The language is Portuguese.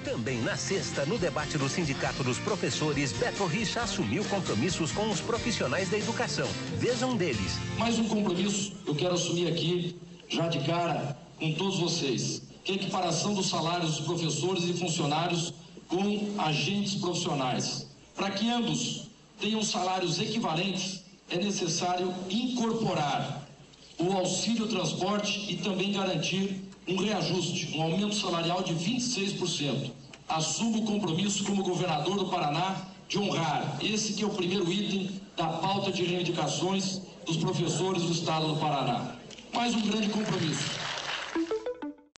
Também na sexta, no debate do Sindicato dos Professores, Beto Richa assumiu compromissos com os profissionais da educação. Veja um deles. Mais um compromisso eu quero assumir aqui, já de cara, com todos vocês, que é a equiparação dos salários dos professores e funcionários com agentes profissionais. Para que ambos tenham salários equivalentes, é necessário incorporar o auxílio transporte e também garantir um reajuste, um aumento salarial de 26%. Assumo o compromisso como governador do Paraná de honrar esse que é o primeiro item da pauta de reivindicações dos professores do estado do Paraná. Mais um grande compromisso.